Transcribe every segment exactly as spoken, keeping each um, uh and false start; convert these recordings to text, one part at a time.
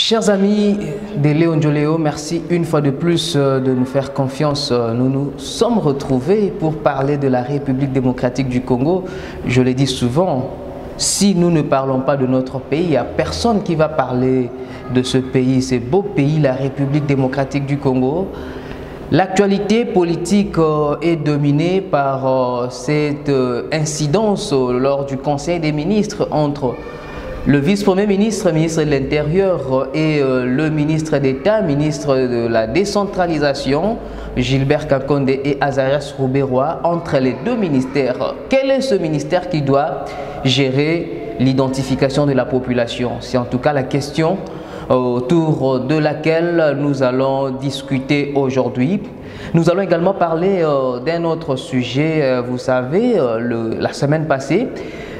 Chers amis de Léon Joléo, merci une fois de plus de nous faire confiance. Nous nous sommes retrouvés pour parler de la République démocratique du Congo. Je le dis souvent, si nous ne parlons pas de notre pays, il n'y a personne qui va parler de ce pays, ce beau pays, la République démocratique du Congo. L'actualité politique est dominée par cette incidence lors du Conseil des ministres entre le vice-premier ministre, ministre de l'Intérieur et euh, le ministre d'État, ministre de la décentralisation, Gilbert Kakonde et Azarias Rouberois, entre les deux ministères. Quel est ce ministère qui doit gérer l'identification de la population? C'est en tout cas la question autour de laquelle nous allons discuter aujourd'hui. Nous allons également parler euh, d'un autre sujet. Euh, vous savez, euh, le, la semaine passée,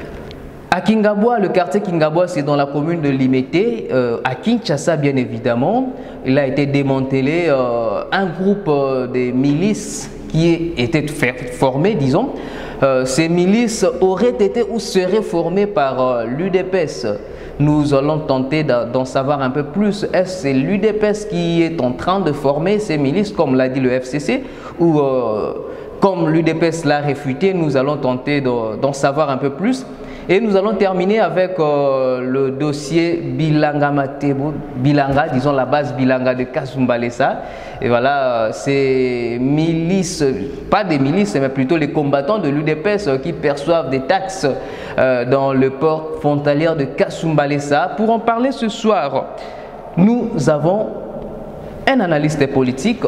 à Kingaboua, le quartier Kingaboua, c'est dans la commune de Limete, euh, à Kinshasa bien évidemment. Il a été démantelé euh, un groupe euh, de milices qui était formé, disons. Euh, ces milices auraient été ou seraient formées par euh, l'U D P S. Nous allons tenter d'en savoir un peu plus. Est-ce que c'est l'U D P S qui est en train de former ces milices, comme l'a dit le F C C, ou euh, comme l'U D P S l'a réfuté? Nous allons tenter d'en savoir un peu plus. Et nous allons terminer avec euh, le dossier Bilanga Matebo, Bilanga, disons la base Bilanga de Kasumbalesa. Et voilà, ces milices, pas des milices, mais plutôt les combattants de l'U D P S qui perçoivent des taxes euh, dans le port frontalier de Kasumbalesa. Pour en parler ce soir, nous avons un analyste politique,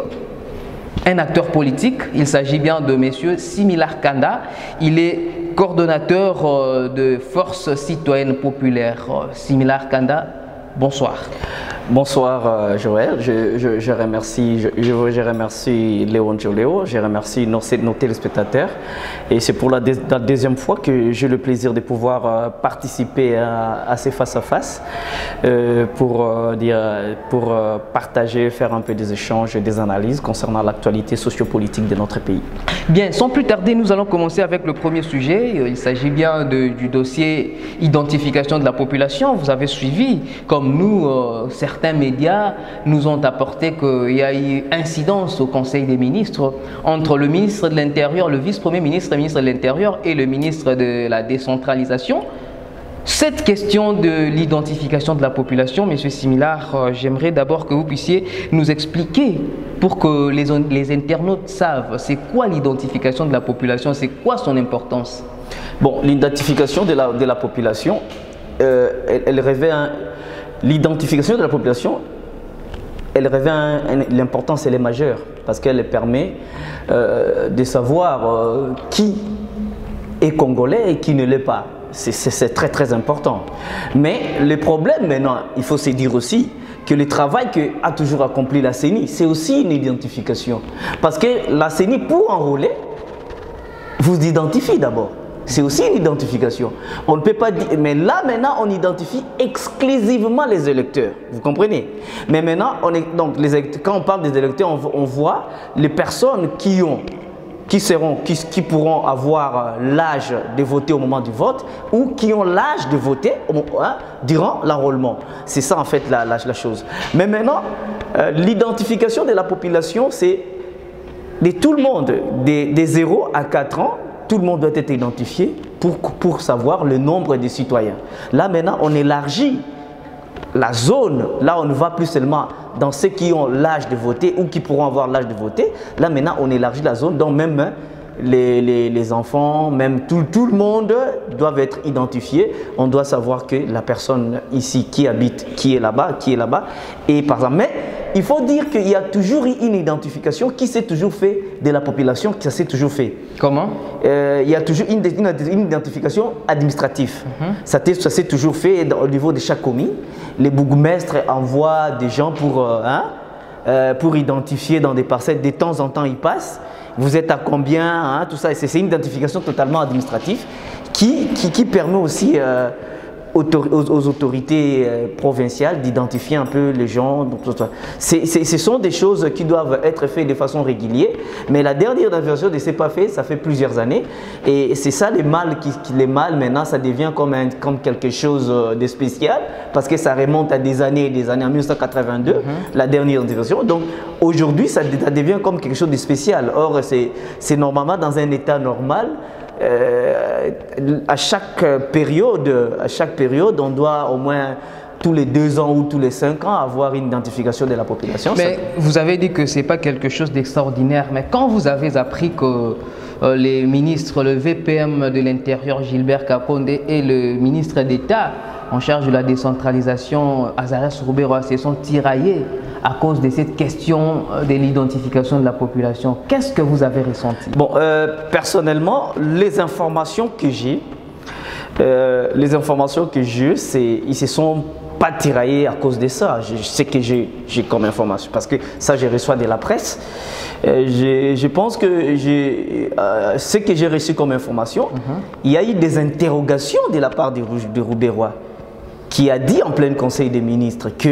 un acteur politique. Il s'agit bien de M. Similar Kanda. Il est coordonnateur de Force citoyenne populaire. Similar Kanda, bonsoir. Bonsoir euh, Joël, je, je, je, remercie, je, je remercie Léon Joléo, je remercie nos, nos téléspectateurs et c'est pour la, deux, la deuxième fois que j'ai le plaisir de pouvoir euh, participer à, à ces face-à-face euh, pour, euh, dire, pour euh, partager, faire un peu des échanges et des analyses concernant l'actualité sociopolitique de notre pays. Bien, sans plus tarder, nous allons commencer avec le premier sujet. Il s'agit bien de, du dossier identification de la population. Vous avez suivi, comme nous, euh, certains Certains médias nous ont apporté qu'il y a eu incidence au Conseil des ministres entre le ministre de l'Intérieur, le vice-premier ministre, le ministre de l'Intérieur et le ministre de la décentralisation. Cette question de l'identification de la population, M. Similar, euh, j'aimerais d'abord que vous puissiez nous expliquer pour que les, les internautes savent c'est quoi l'identification de la population, c'est quoi son importance. Bon, l'identification de la, de la population, euh, elle, elle revêt un... L'identification de la population, elle revêt l'importance, elle est majeure parce qu'elle permet euh, de savoir euh, qui est congolais et qui ne l'est pas. C'est très très important. Mais le problème maintenant, il faut se dire aussi que le travail qu'a toujours accompli la C E N I, c'est aussi une identification. Parce que la C E N I, pour enrôler, vous identifie d'abord. C'est aussi une identification. On ne peut pas dire, mais là maintenant on identifie exclusivement les électeurs. Vous comprenez? Mais maintenant, on est, donc, les électeurs, quand on parle des électeurs, on, on voit les personnes qui ont, qui seront, qui, qui pourront avoir l'âge de voter au moment du vote ou qui ont l'âge de voter hein, durant l'enrôlement. C'est ça en fait la, la, la chose. Mais maintenant, euh, l'identification de la population, c'est de tout le monde, des, des zéro à quatre ans. Tout le monde doit être identifié pour, pour savoir le nombre de citoyens. Là maintenant, on élargit la zone. Là, on ne va plus seulement dans ceux qui ont l'âge de voter ou qui pourront avoir l'âge de voter. Là maintenant, on élargit la zone. Donc même les, les, les enfants, même tout, tout le monde doivent être identifiés. On doit savoir que la personne ici qui habite, qui est là-bas, qui est là-bas. Et par exemple, mais il faut dire qu'il y a toujours une identification qui s'est toujours fait de la population, qui s'est toujours fait. Comment? euh, Il y a toujours une, une, une identification administrative. Mm-hmm. Ça s'est toujours fait au niveau de chaque commune. Les bourgmestres envoient des gens pour, euh, hein, euh, pour identifier dans des parcelles. De temps en temps, ils passent. Vous êtes à combien hein, tout ça. C'est une identification totalement administrative qui, qui, qui permet aussi... Euh, Aux, aux autorités euh, provinciales d'identifier un peu les gens. C'est, c'est, ce sont des choses qui doivent être faites de façon régulière, mais la dernière version ne s'est pas faite, ça fait plusieurs années, et c'est ça les mal, qui, qui, les mal maintenant ça devient comme, un, comme quelque chose de spécial, parce que ça remonte à des années des années en mille neuf cent quatre-vingt-deux, mm-hmm. la dernière version. Donc aujourd'hui ça, ça devient comme quelque chose de spécial. Or c'est normalement dans un état normal. Euh, à chaque période, à chaque période, on doit au moins tous les deux ans ou tous les cinq ans avoir une identification de la population. Mais ça... vous avez dit que ce n'est pas quelque chose d'extraordinaire, mais quand vous avez appris que euh, les ministres, le V P M de l'Intérieur Gilbert Kakonde et le ministre d'État en charge de la décentralisation Azarès Rouberoa se sont tiraillés à cause de cette question de l'identification de la population, qu'est-ce que vous avez ressenti? Bon, euh, personnellement, les informations que j'ai, euh, les informations que j'ai, c'est ils se sont pas tiraillés à cause de ça. Je, je sais que j'ai comme information, parce que ça, je reçois de la presse. Euh, je pense que j'ai, euh, ce que j'ai reçu comme information, mm-hmm. il y a eu des interrogations de la part de, de Rouberoa, qui a dit en plein conseil des ministres que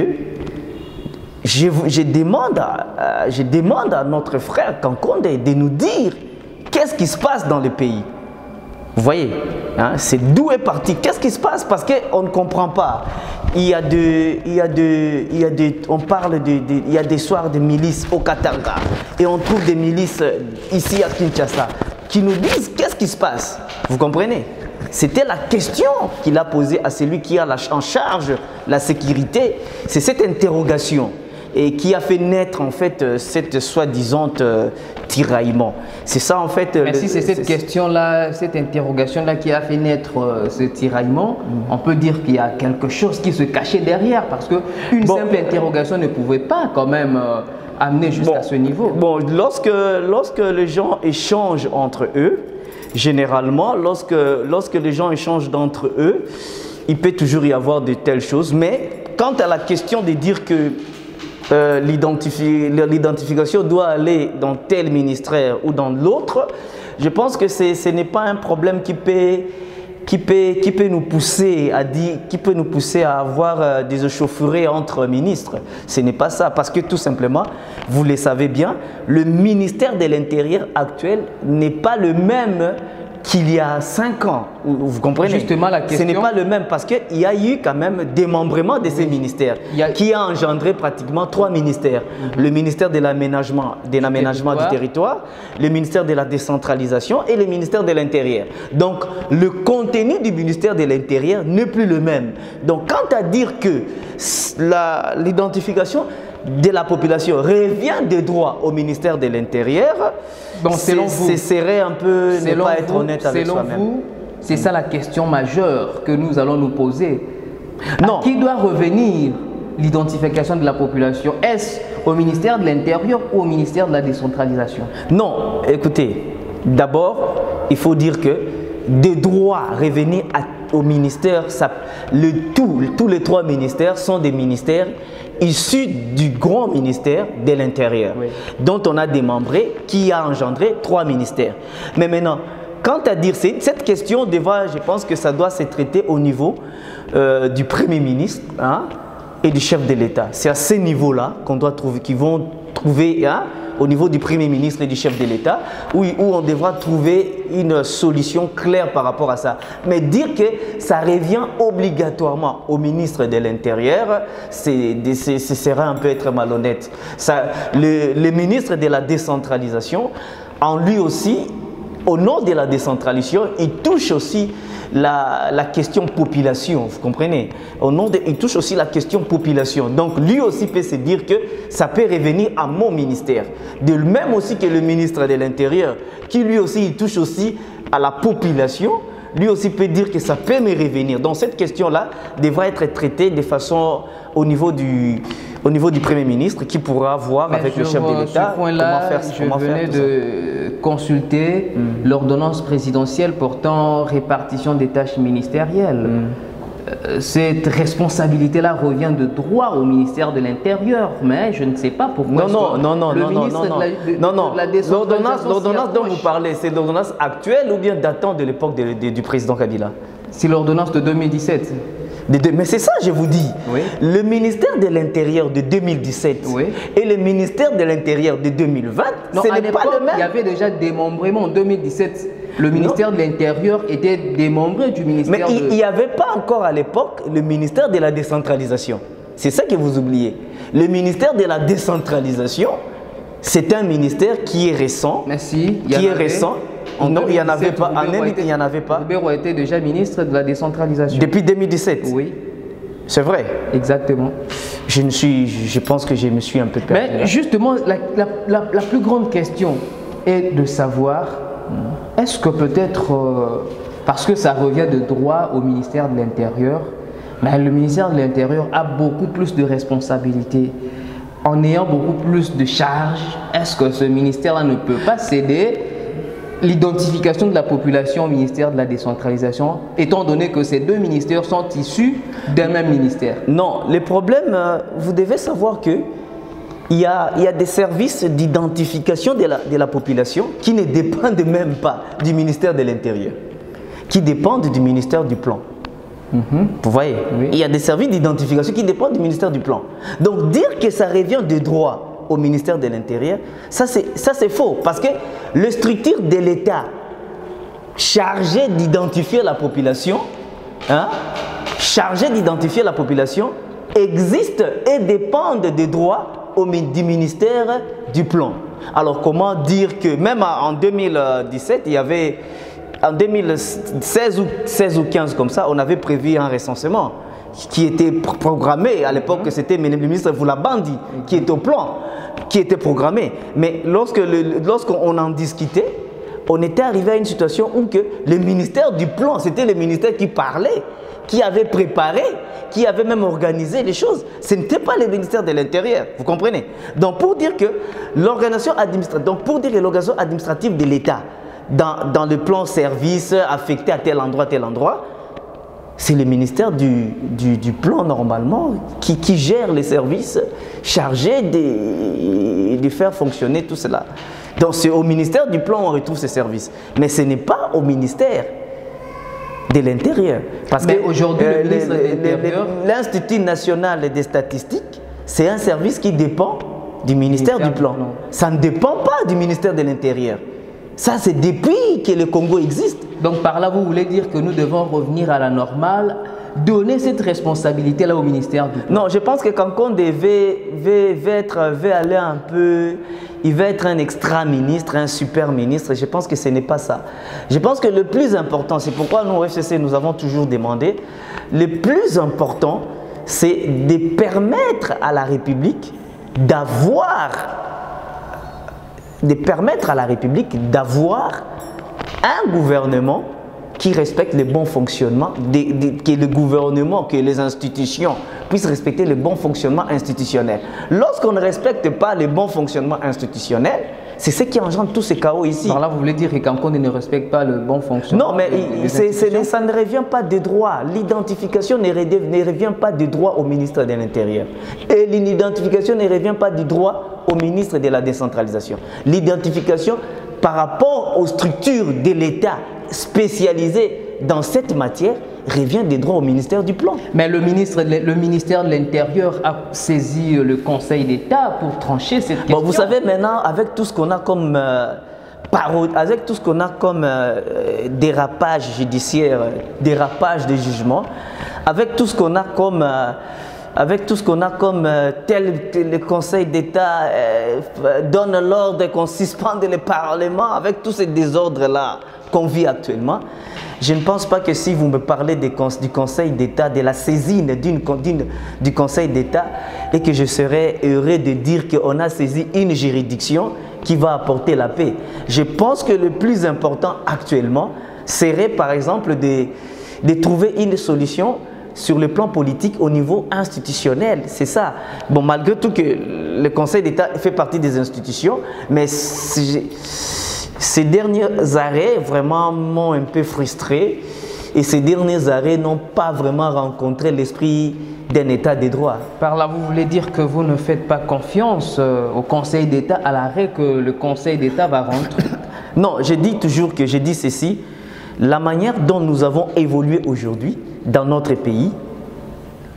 Je, je, demande à, je demande à notre frère Kakonde de nous dire qu'est-ce qui se passe dans le pays. Vous voyez, hein, c'est d'où est parti. Qu'est-ce qui se passe? Parce qu'on ne comprend pas. Il y a de, il y a de, il y a de, on parle de, de, il y a des soirs de milices au Katanga et on trouve des milices ici à Kinshasa qui nous disent qu'est-ce qui se passe. Vous comprenez? C'était la question qu'il a posée à celui qui a la, en charge la sécurité. C'est cette interrogation et qui a fait naître en fait cette soi-disant euh, tiraillement. C'est ça en fait. Mais le, si c'est cette question-là, cette interrogation-là qui a fait naître euh, ce tiraillement, mm. on peut dire qu'il y a quelque chose qui se cachait derrière, parce qu'une bon, simple interrogation ne pouvait pas quand même euh, amener jusqu'à bon, ce niveau. Bon, lorsque, lorsque les gens échangent entre eux, généralement, lorsque, lorsque les gens échangent d'entre eux, il peut toujours y avoir de telles choses, mais quant à la question de dire que Euh, l'identification doit aller dans tel ministère ou dans l'autre, je pense que ce n'est pas un problème qui peut, qui peut, qui peut nous pousser à dire, qui peut nous pousser à avoir euh, des échauffourées entre ministres. Ce n'est pas ça, parce que tout simplement, vous le savez bien, le ministère de l'Intérieur actuel n'est pas le même qu'il y a cinq ans, vous comprenez? Justement, la question... Ce n'est pas le même, parce qu'il y a eu quand même démembrement de ces oui. ministères a... qui a engendré pratiquement trois ministères. Mm-hmm. Le ministère de l'aménagement de l'aménagement du territoire, le ministère de la décentralisation et le ministère de l'Intérieur. Donc, le contenu du ministère de l'Intérieur n'est plus le même. Donc, quant à dire que l'identification de la population revient de droit au ministère de l'Intérieur, bon, selon vous, ce serait un peu ne pas être honnête avec soi-même. Selon vous, c'est ça la question majeure que nous allons nous poser. Non. À qui doit revenir l'identification de la population? Est-ce au ministère de l'Intérieur ou au ministère de la décentralisation? Non, écoutez, d'abord, il faut dire que de droit revenir à, au ministère, ça, le tout, tous les trois ministères sont des ministères issus du grand ministère de l'Intérieur, oui. dont on a démembré, qui a engendré trois ministères. Mais maintenant, quant à dire, cette question devra, je pense que ça doit se traiter au niveau euh, du Premier ministre hein, et du chef de l'État. C'est à ce niveau-là qu'on doit trouver, qu'ils vont trouver hein, au niveau du Premier ministre et du chef de l'État, où, où on devra trouver une solution claire par rapport à ça. Mais dire que ça revient obligatoirement au ministre de l'Intérieur, ce serait un peu être malhonnête. Ça, le, le ministre de la décentralisation, en lui aussi, au nom de la décentralisation, il touche aussi la, la question population, vous comprenez? Au nom de, il touche aussi la question population. Donc lui aussi peut se dire que ça peut revenir à mon ministère. De même aussi que le ministre de l'Intérieur, qui lui aussi il touche aussi à la population, lui aussi peut dire que ça peut me revenir. Donc cette question-là devra être traitée de façon au niveau du, au niveau du Premier ministre qui pourra voir Mais avec le chef de l'État comment faire ça. Je venais de consulter mm. l'ordonnance présidentielle portant répartition des tâches ministérielles. Mm. Cette responsabilité-là revient de droit au ministère de l'Intérieur, mais je ne sais pas pourquoi. Non, non, non, non, non, non, non, non, l'ordonnance dont vous parlez, c'est l'ordonnance actuelle ou bien datant de l'époque du président Kabila? C'est l'ordonnance de deux mille dix-sept. De deux, mais c'est ça, je vous dis. Oui. Le ministère de l'Intérieur de deux mille dix-sept oui. et le ministère de l'Intérieur de deux mille vingt, non, ce à n'est pas le même. Il y avait déjà démembrement en deux mille dix-sept. Le ministère non. de l'Intérieur était démembré du ministère. Mais de... il n'y avait pas encore à l'époque le ministère de la décentralisation. C'est ça que vous oubliez. Le ministère de la décentralisation, c'est un ministère qui est récent. Merci. Qui est récent. Non, il n'y en avait pas. En il n'y en avait pas. Roubero était déjà ministre de la décentralisation. Depuis deux mille dix-sept. Oui. C'est vrai. Exactement. Je, ne suis, je pense que je me suis un peu perdu. Mais justement, la, la, la, la plus grande question est de savoir, est-ce que peut-être, euh, parce que ça revient de droit au ministère de l'Intérieur, mais le ministère de l'Intérieur a beaucoup plus de responsabilités. En ayant beaucoup plus de charges, est-ce que ce ministère-là ne peut pas céder l'identification de la population au ministère de la décentralisation, étant donné que ces deux ministères sont issus d'un même ministère? Non, le problème, vous devez savoir que il y a, il y a des services d'identification de la, de la population qui ne dépendent même pas du ministère de l'Intérieur, qui dépendent du ministère du Plan. Mm-hmm. Vous voyez, oui. Il y a des services d'identification qui dépendent du ministère du Plan. Donc dire que ça revient de droit au ministère de l'Intérieur, ça c'est faux, parce que les structures de l'État chargées d'identifier la population, hein, chargées d'identifier la population, existent et dépendent des droits au, du ministère du Plan. Alors comment dire que même en deux mille dix-sept, il y avait, en deux mille seize ou, seize ou quinze comme ça, on avait prévu un recensement qui était programmé à l'époque, que c'était le ministre Voulabandi qui était au plan, qui était programmé. Mais lorsque le, lorsqu'on en discutait, on était arrivé à une situation où que le ministère du Plan, c'était le ministère qui parlait, qui avait préparé, qui avait même organisé les choses. Ce n'était pas le ministère de l'Intérieur, vous comprenez? Donc pour dire que l'organisation administrative, donc pour dire que l'organisation administrative de l'État, dans, dans le plan service affecté à tel endroit, tel endroit, c'est le ministère du, du, du Plan normalement qui, qui gère les services chargés de, de faire fonctionner tout cela. Donc c'est au ministère du Plan où on retrouve ces services. Mais ce n'est pas au ministère de l'Intérieur. Parce Mais que aujourd'hui, euh, le ministre de l'Intérieur, l'Institut national des statistiques, c'est un service qui dépend du ministère, ministère du Plan. Du plan. Ça ne dépend pas du ministère de l'Intérieur. Ça, c'est depuis que le Congo existe. Donc par là, vous voulez dire que nous devons revenir à la normale, donner cette responsabilité-là au ministère du Plan? Non, je pense que Kankonde veut, veut, veut, être, veut aller un peu, il veut être un extra-ministre, un super-ministre. Je pense que ce n'est pas ça. Je pense que le plus important, c'est pourquoi nous, au F C C, nous avons toujours demandé, le plus important, c'est de permettre à la République d'avoir, de permettre à la République d'avoir un gouvernement qui respecte le bon fonctionnement, de, de, que le gouvernement, que les institutions puissent respecter le bon fonctionnement institutionnel. Lorsqu'on ne respecte pas le bon fonctionnement institutionnel, c'est ce qui engendre tous ces chaos ici. Par là, vous voulez dire que quand on ne respecte pas le bon fonctionnement? Non, mais il, c est, c est, ça ne revient pas des droits. L'identification ne, ne revient pas du droit au ministre de l'Intérieur. Et l'identification ne revient pas du droit au ministre de la décentralisation. L'identification par rapport aux structures de l'État spécialisées dans cette matière revient des droits au ministère du Plan. Mais le, ministre, le ministère de l'Intérieur a saisi le Conseil d'État pour trancher cette question. Bon, vous savez maintenant, avec tout ce qu'on a comme euh, parole, avec tout ce qu'on a comme euh, dérapage judiciaire, dérapage de jugement, avec tout ce qu'on a comme euh, avec tout ce qu'on a comme euh, tel, tel le Conseil d'État euh, donne l'ordre qu'on suspende le Parlement, avec tous ces désordres-là qu'on vit actuellement, je ne pense pas que si vous me parlez des, du Conseil d'État, de la saisine d'une, d'une, du Conseil d'État, et que je serais heureux de dire qu'on a saisi une juridiction qui va apporter la paix. Je pense que le plus important actuellement serait par exemple de, de trouver une solution sur le plan politique au niveau institutionnel, c'est ça. Bon, malgré tout que le Conseil d'État fait partie des institutions, mais ces derniers arrêts vraiment m'ont un peu frustré et ces derniers arrêts n'ont pas vraiment rencontré l'esprit d'un État de droit. Par là, vous voulez dire que vous ne faites pas confiance au Conseil d'État à l'arrêt que le Conseil d'État va rendre? Non, je dis toujours que je dis ceci, la manière dont nous avons évolué aujourd'hui dans notre pays,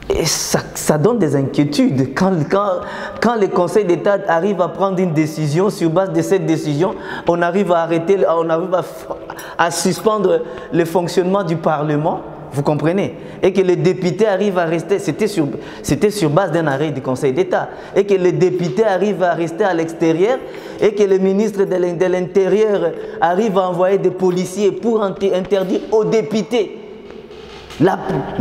Et ça, ça donne des inquiétudes quand, quand, quand le Conseil d'État arrive à prendre une décision, sur base de cette décision, on arrive à arrêter, on arrive à, à suspendre le fonctionnement du Parlement, vous comprenez? Et que les députés arrivent à rester, c'était sur, c'était sur base d'un arrêt du Conseil d'État, et que les députés arrivent à rester à l'extérieur, et que le ministre de l'Intérieur arrive à envoyer des policiers pour interdire aux députés La,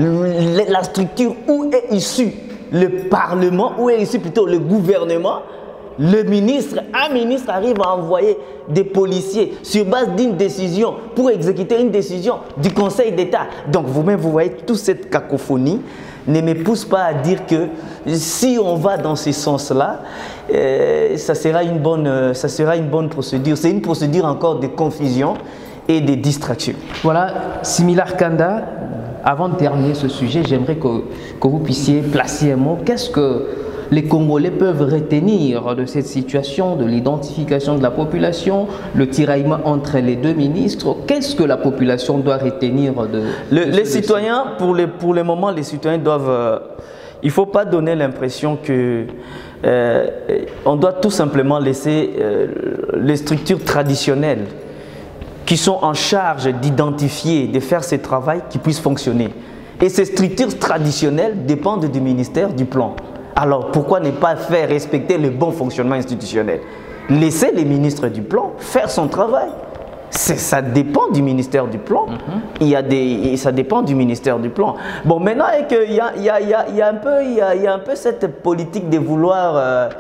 la structure où est issu le Parlement, où est issu plutôt le gouvernement. Le ministre, un ministre arrive à envoyer des policiers sur base d'une décision pour exécuter une décision du Conseil d'État. Donc vous-même, vous voyez toute cette cacophonie ne me pousse pas à dire que si on va dans ce sens-là, euh, ça sera une bonne, euh, ça sera une bonne procédure. C'est une procédure encore de confusion et de distraction. Voilà, Similar Kanda. Avant de terminer ce sujet, j'aimerais que, que vous puissiez placer un mot. Qu'est-ce que les Congolais peuvent retenir de cette situation, de l'identification de la population, le tiraillement entre les deux ministres? Qu'est-ce que la population doit retenir de, le, de Les citoyens, pour, les, pour le moment, les citoyens doivent... Euh, il ne faut pas donner l'impression que euh, on doit tout simplement laisser euh, les structures traditionnelles qui sont en charge d'identifier, de faire ce travail, qui puissent fonctionner. Et ces structures traditionnelles dépendent du ministère du Plan. Alors pourquoi ne pas faire respecter le bon fonctionnement institutionnel? Laisser les ministres du Plan faire son travail. Ça dépend du ministère du Plan. Mm-hmm. Il y a des, ça dépend du ministère du Plan. Bon, maintenant, il y a, il y a, il y a, il y a un peu, il y a, il y a un peu cette politique de vouloir... Euh,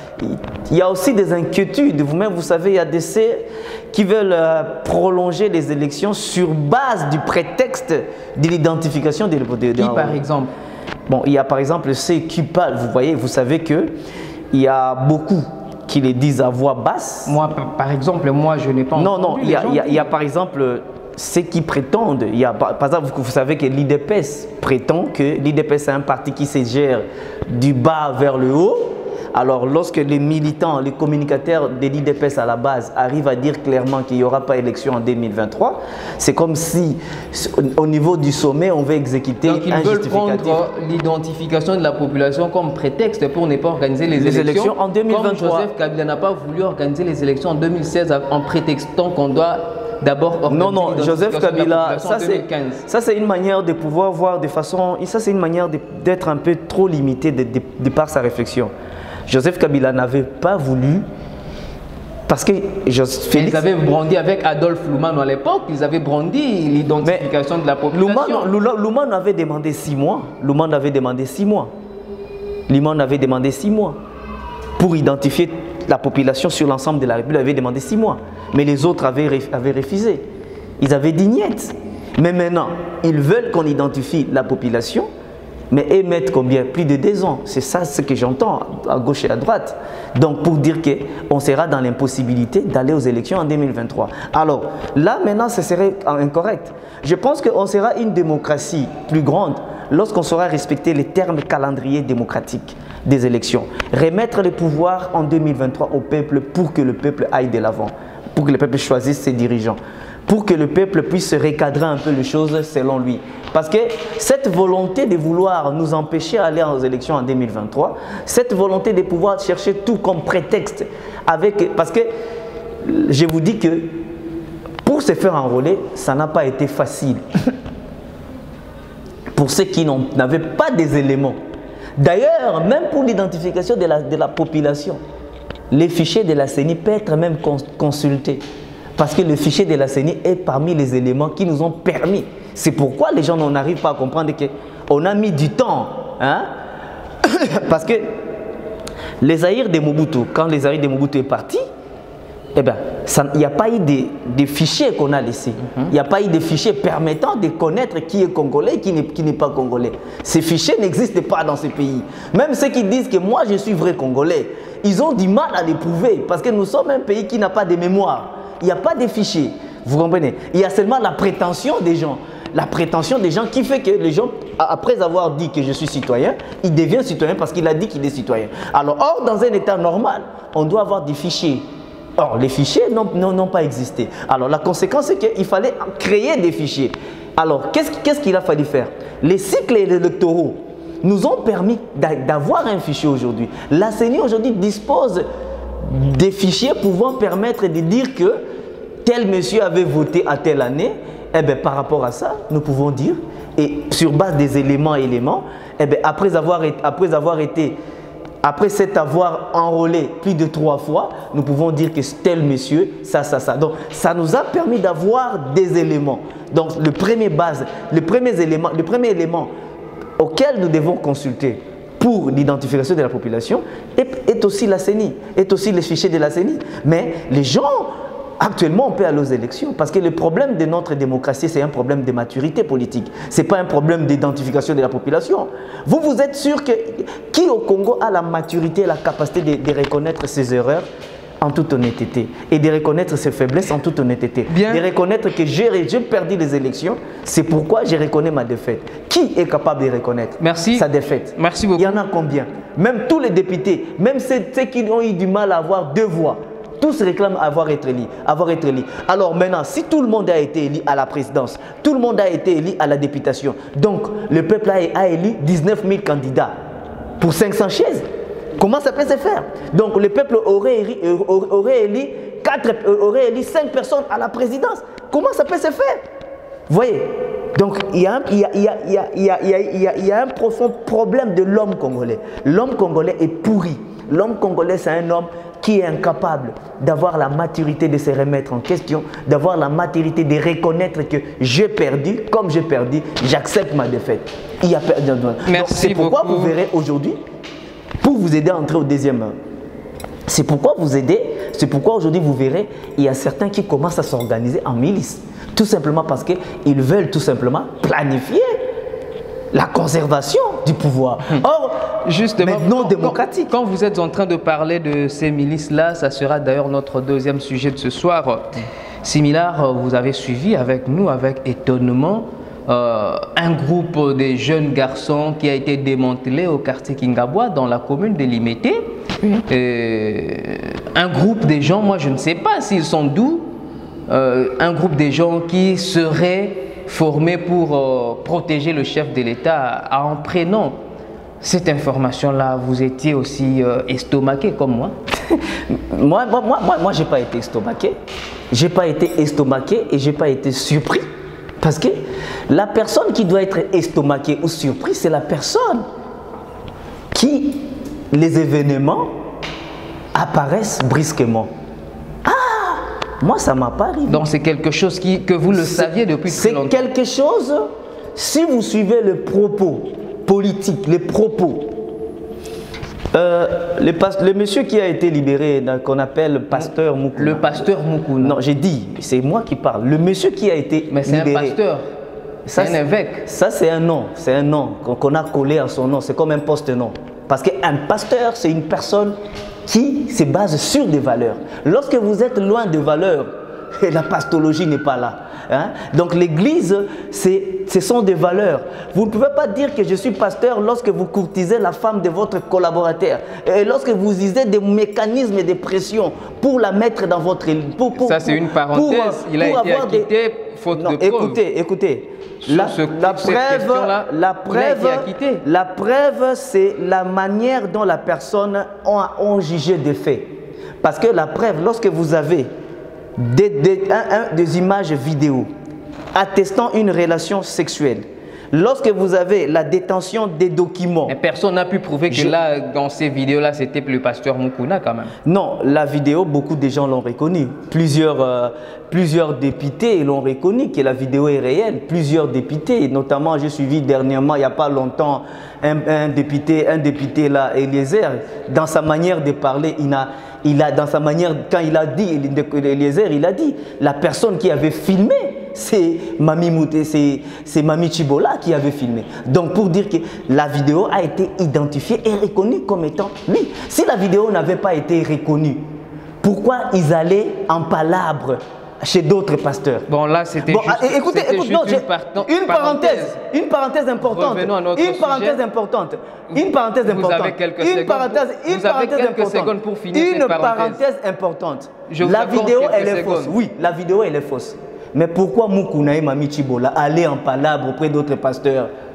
il y a aussi des inquiétudes. Vous-même, vous savez, il y a des C qui veulent euh, prolonger les élections sur base du prétexte de l'identification des... Qui, de, par exemple? Bon, il y a par exemple ceux qui parlent. Vous voyez, vous savez que il y a beaucoup qui les disent à voix basse. Moi, par exemple, moi, je n'ai pas Non, non, il y, a, il, y a, il y a par exemple ceux qui prétendent, il y a, par exemple, vous, vous savez que l'I D P E S prétend que l'I D P E S est un parti qui se gère du bas vers le haut. Alors, lorsque les militants, les communicateurs de l'I D P E S à la base arrivent à dire clairement qu'il n'y aura pas élection en deux mille vingt-trois, c'est comme si, au niveau du sommet, on veut exécuter Donc, ils un veulent justificatif. prendre l'identification de la population comme prétexte pour ne pas organiser les, les élections, élections en deux mille vingt-trois. Comme Joseph Kabila n'a pas voulu organiser les élections en deux mille seize en prétextant qu'on doit d'abord organiser. Non, non, Joseph Kabila, ça c'est une manière de pouvoir voir de façon, ça c'est une manière d'être un peu trop limité de, de, de par sa réflexion. Joseph Kabila n'avait pas voulu, parce que Félix... Ils avaient brandi avec Adolphe Loumano à l'époque, ils avaient brandi l'identification de la population. Loumano avait demandé six mois, Loumano avait demandé six mois, Loumano avait demandé six mois pour identifier la population sur l'ensemble de la République, avait demandé six mois, mais les autres avaient, avaient refusé, ils avaient dit niet. Mais maintenant, ils veulent qu'on identifie la population. Mais émettre combien? Plus de deux ans. C'est ça ce que j'entends à gauche et à droite. Donc pour dire qu'on sera dans l'impossibilité d'aller aux élections en deux mille vingt-trois. Alors là maintenant ce serait incorrect. Je pense qu'on sera une démocratie plus grande lorsqu'on saura respecter les termes calendrier démocratique des élections. Remettre le pouvoir en deux mille vingt-trois au peuple pour que le peuple aille de l'avant. Pour que le peuple choisisse ses dirigeants. Pour que le peuple puisse recadrer un peu les choses selon lui. Parce que cette volonté de vouloir nous empêcher d'aller aux élections en deux mille vingt-trois, cette volonté de pouvoir chercher tout comme prétexte, avec, parce que je vous dis que pour se faire enrôler, ça n'a pas été facile. Pour ceux qui n'avaient pas des éléments. D'ailleurs, même pour l'identification de la, de la population, les fichiers de la C E N I peuvent être même consultés. Parce que le fichier de la C E N I est parmi les éléments qui nous ont permis. C'est pourquoi les gens n'arrivent pas à comprendre qu'on a mis du temps. Hein? Parce que les Zaïre de Mobutu, quand les Zaïre de Mobutu est parti, eh ben, il n'y a pas eu de, de fichiers qu'on a laissés. Il mm-hmm. n'y a pas eu de fichiers permettant de connaître qui est congolais et qui n'est pas congolais. Ces fichiers n'existent pas dans ce pays. Même ceux qui disent que moi je suis vrai congolais, ils ont du mal à les prouver parce que nous sommes un pays qui n'a pas de mémoire. Il n'y a pas de fichiers. Vous comprenez? Il y a seulement la prétention des gens. La prétention des gens qui fait que les gens, après avoir dit que je suis citoyen, il devient citoyen parce qu'il a dit qu'il est citoyen. Alors, or, dans un état normal, on doit avoir des fichiers. Or, les fichiers n'ont pas existé. Alors, la conséquence, c'est qu'il fallait créer des fichiers. Alors, qu'est-ce qu'il a fallu faire? Les cycles électoraux nous ont permis d'avoir un fichier aujourd'hui. La C E N I aujourd'hui dispose des fichiers pouvant permettre de dire que tel monsieur avait voté à telle année. Eh bien, par rapport à ça, nous pouvons dire, et sur base des éléments éléments, eh bien, après avoir été, après avoir été, après s'être avoir enrôlé plus de trois fois, nous pouvons dire que tel monsieur, ça, ça, ça. Donc, ça nous a permis d'avoir des éléments. Donc, le premier base, le premier élément, le premier élément auquel nous devons consulter pour l'identification de la population est, est aussi la C E N I, est aussi les fichiers de la C E N I. Mais les gens, actuellement, on peut aller aux élections parce que le problème de notre démocratie, c'est un problème de maturité politique. Ce n'est pas un problème d'identification de la population. Vous, vous êtes sûr que qui au Congo a la maturité et la capacité de, de reconnaître ses erreurs en toute honnêteté et de reconnaître ses faiblesses en toute honnêteté. Bien. De reconnaître que j'ai perdu les élections, c'est pourquoi je reconnais ma défaite. Qui est capable de reconnaître Merci. sa défaite? Merci beaucoup. Il y en a combien? Même tous les députés, même ceux, ceux qui ont eu du mal à avoir deux voix, tous réclament avoir été élus, avoir été élus. Alors maintenant, si tout le monde a été élu à la présidence, tout le monde a été élu à la députation, donc le peuple a, a élu dix-neuf mille candidats pour cinq cents chaises. Comment ça peut se faire? Donc le peuple aurait élu, aurait élu, quatre, aurait élu cinq personnes à la présidence. Comment ça peut se faire? Vous voyez? Donc il y a un, il y a, il y a, il y a, il y a, il y a, il y a, il y a un profond problème de l'homme congolais. L'homme congolais est pourri. L'homme congolais, c'est un homme qui est incapable d'avoir la maturité de se remettre en question, d'avoir la maturité de reconnaître que j'ai perdu, comme j'ai perdu, j'accepte ma défaite. Il y a perdu. C'est pourquoi beaucoup. Vous verrez aujourd'hui, pour vous aider à entrer au deuxième, c'est pourquoi vous aider, c'est pourquoi aujourd'hui vous verrez, il y a certains qui commencent à s'organiser en milice. Tout simplement parce qu'ils veulent tout simplement planifier la conservation du pouvoir. Or, justement, mais non démocratique. Quand, quand vous êtes en train de parler de ces milices-là, ça sera d'ailleurs notre deuxième sujet de ce soir. Similar, vous avez suivi avec nous, avec étonnement, euh, un groupe de jeunes garçons qui a été démantelé au quartier Kingabwa, dans la commune de Limete. Oui. Un groupe de gens, moi je ne sais pas s'ils sont d'où, euh, un groupe de gens qui seraient formés pour euh, protéger le chef de l'État. En prenant cette information-là, vous étiez aussi euh, estomaqué comme moi? Moi, moi, moi, moi, moi je n'ai pas été estomaqué. Je n'ai pas été estomaqué et je n'ai pas été surpris. Parce que la personne qui doit être estomaquée ou surprise, c'est la personne qui, les événements apparaissent brusquement. Moi, ça ne m'a pas arrivé. Donc, c'est quelque chose qui, que vous le saviez depuis très longtemps. C'est quelque chose, si vous suivez le propos politique, les propos, euh, le, le monsieur qui a été libéré, qu'on appelle pasteur Mukuna. Le pasteur Mukuna. Non, j'ai dit, c'est moi qui parle. Le monsieur qui a été libéré. Mais c'est un pasteur, c'est un évêque. Ça, c'est un nom, c'est un nom qu'on a collé à son nom, c'est comme un poste-nom. Parce qu'un pasteur, c'est une personne qui se base sur des valeurs. Lorsque vous êtes loin des valeurs, la pastologie n'est pas là. Hein? Donc l'église, ce sont des valeurs. Vous ne pouvez pas dire que je suis pasteur lorsque vous courtisez la femme de votre collaborateur. Et lorsque vous utilisez des mécanismes de pression pour la mettre dans votre... Pour, pour, Ça c'est une parenthèse. Pour, Il a été acquitté des... faute non, de preuve. Écoutez, écoutez. La, ce, la, preuve, la preuve, la preuve, c'est la manière dont la personne a, a jugé des faits. Parce que la preuve, lorsque vous avez des, des, un, un, des images vidéo attestant une relation sexuelle, lorsque vous avez la détention des documents... Mais personne n'a pu prouver que je... là, dans ces vidéos-là, c'était le pasteur Mukuna quand même. Non, la vidéo, beaucoup de gens l'ont reconnu. Plusieurs, euh, plusieurs députés l'ont reconnu que la vidéo est réelle. Plusieurs députés, notamment j'ai suivi dernièrement, il n'y a pas longtemps, un, un député, un député là, Eliezer, dans sa manière de parler, il a... Il a, dans sa manière, quand il a dit, Eliezer, il a dit, la personne qui avait filmé, c'est Mami Mouté, c'est Mami Chibola qui avait filmé. Donc pour dire que la vidéo a été identifiée et reconnue comme étant lui. Si la vidéo n'avait pas été reconnue, pourquoi ils allaient en palabre chez d'autres pasteurs? Bon là c'était bon, juste, écoutez, écoutez, non, une, par une parenthèse, une parenthèse importante, Revenons à notre une parenthèse sujet. importante, une parenthèse vous importante, avez quelques une secondes parenthèse, pour, une vous avez parenthèse quelques importante, secondes pour finir une cette parenthèse. parenthèse importante. Je vous la vidéo elle est secondes. fausse, oui, la vidéo elle est fausse. Mais pourquoi Mukuna et Mami Chibola allaient en palabre auprès d'autres pasteurs